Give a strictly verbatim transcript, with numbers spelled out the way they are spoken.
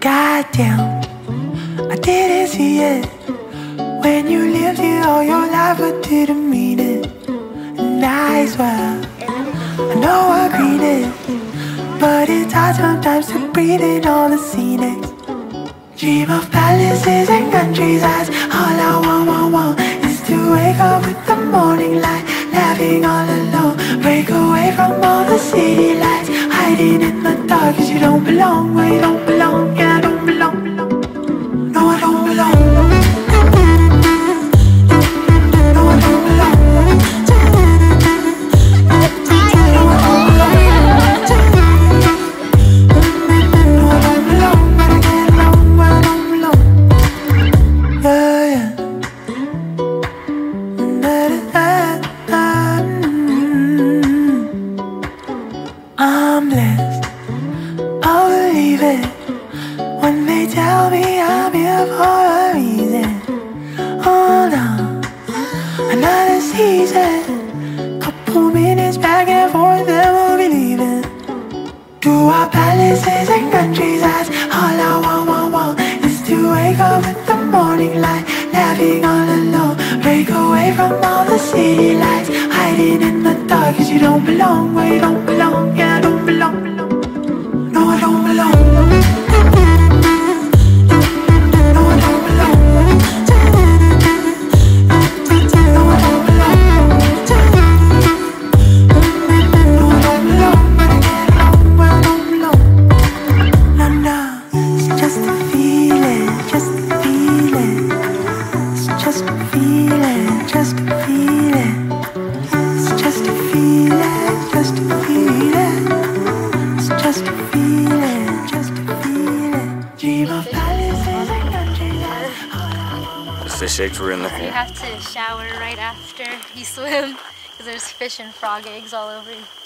Goddamn, I didn't see it when you lived here all your life, but didn't mean it. And I swear, I know I green it, but it's hard sometimes to breathe in all the scenic. Dream of palaces and countrysides. All I want, want, want is to wake up with the morning light, laughing all alone. Break away from all the city lights, hiding in the dark, cause you don't belong where you don't belong. Yeah, I don't belong. No, I don't belong. No, I don't belong. I'm blessed, I'll believe it when they tell me I'm here for a reason. Oh no, another season, couple minutes back and forth, then we'll be leaving. To our palaces and countrysides, all I want, want, want is to wake up with the morning light, laughing all alone. Break away from all the city lights, hiding in the dark, cause you don't belong where you don't belong. Yeah, I don't belong. No, I don't belong. No, I don't belong. No, I don't belong. No, I don't belong, but I get along where I don't belong. No, no, it's just a feeling, just a feeling. It's just a feeling, just a feeling. It's just a feeling, just a feeling. It's just a feeling, just a feeling. Dream of palaces and countrysides. The fish eggs were in there. You have to shower right after you swim because there's fish and frog eggs all over you.